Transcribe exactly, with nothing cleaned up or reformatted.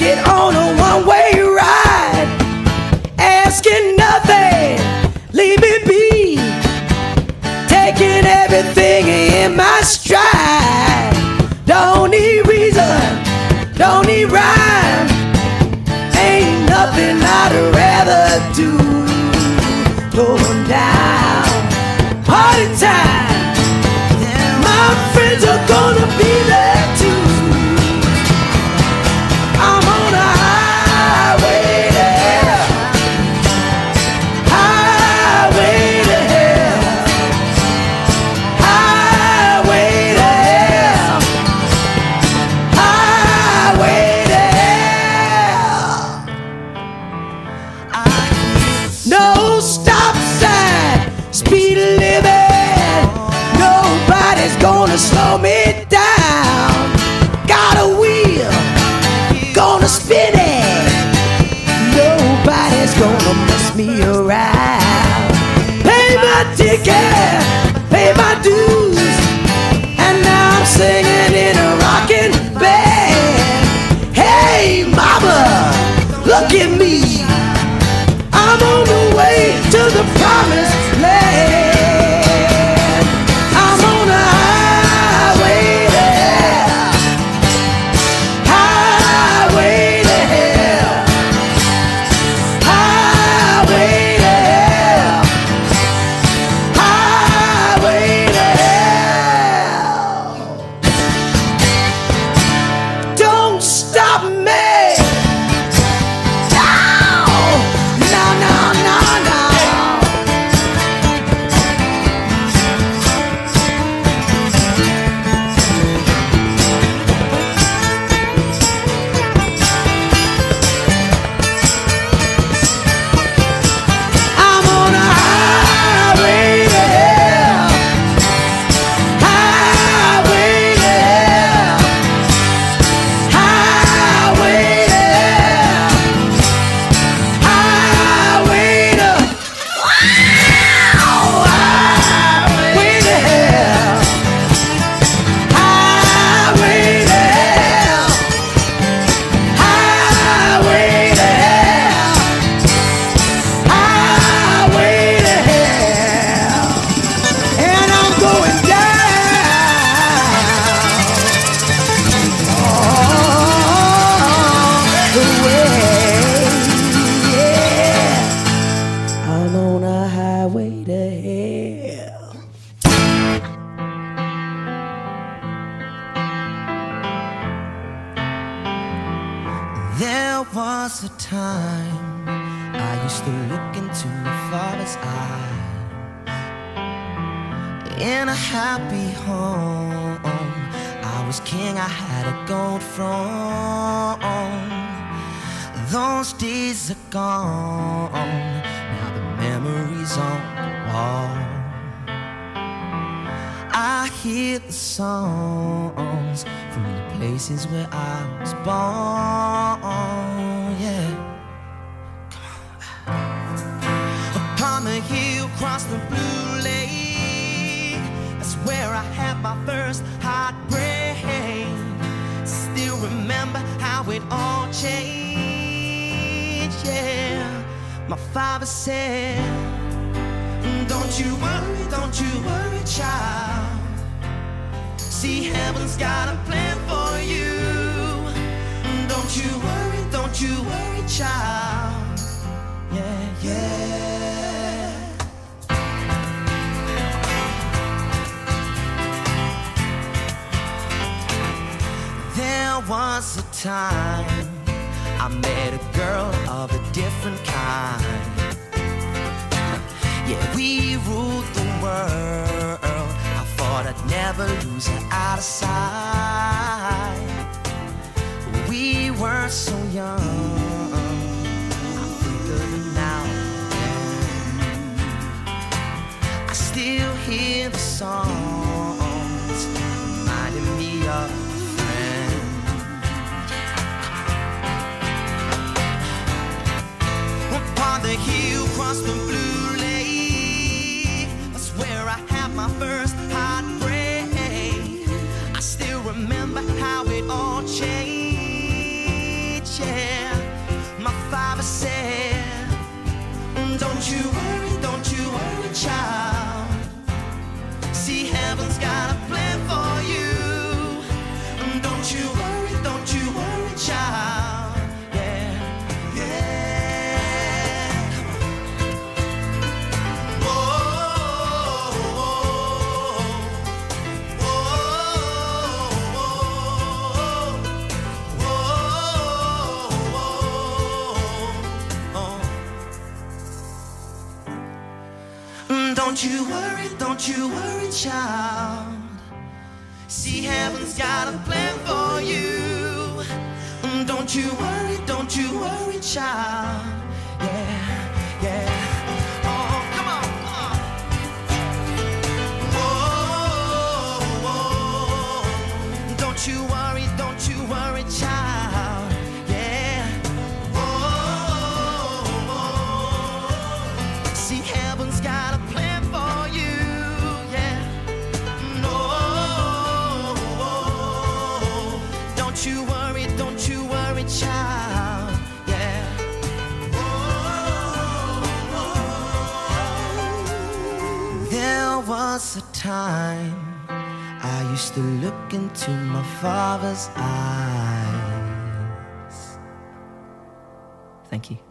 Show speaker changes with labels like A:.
A: it on a one-way ride, asking nothing, leave me be, taking everything in my stride. Don't need reason, don't need rhyme, ain't nothing I'd rather do. Going down, party time, my friends are gonna be there too. I'm on a highway to hell, highway to hell, highway to hell, highway to hell. No stop sign, speed limit, nobody's gonna slow me down. Got a wheel, gonna spin it, nobody's gonna mess me around. Pay my ticket, pay my dues, and now I'm singing in a rocking band. Hey mama, look at me, I'm on the way to the promised land. I'm on a highway to hell, highway to hell, highway to hell, highway to hell. Don't stop me. No, no, no, no. I'm on a highway to hell, highway to hell, highway to hell, highway to highway to hell, highway to hell, highway to hell, highway to hell, and I'm going down all the way. Yeah, I'm on a highway to hell.
B: There was a time I used to look into my father's eyes. In a happy home, I was king, I had a gold throne. Those days are gone, now the memories on the wall. I hear the songs from the places where I was born, yeah. Come on. Upon the hill, across the blue lake, that's where I had my first heartbreak. Still remember how it all changed, yeah. My father said, don't you worry, don't you worry, child. See, heaven's got a plan for you. Don't you worry, don't you worry, child. Yeah, yeah. There was a time I met a girl of a different kind. Yeah, we ruled the world. I thought I'd never lose her out of sight. We were so young, I think of it now. I still hear the songs reminding me of a friend. Upon the hill, across the blue lake, that's where I had my first heartbreak. I still remember how it all changed, yeah. Don't you worry, don't you worry, child. See, heaven's got a plan for you. Don't you worry, don't you worry, child. Yeah, yeah. Oh, come on, come on. Whoa, whoa. Don't you worry, don't you worry, child. Yeah. Whoa, whoa. See, heaven's got a plan for you. Yeah. No. Don't you worry, don't you worry, child. Yeah. There was a time I used to look into my father's eyes. Thank you.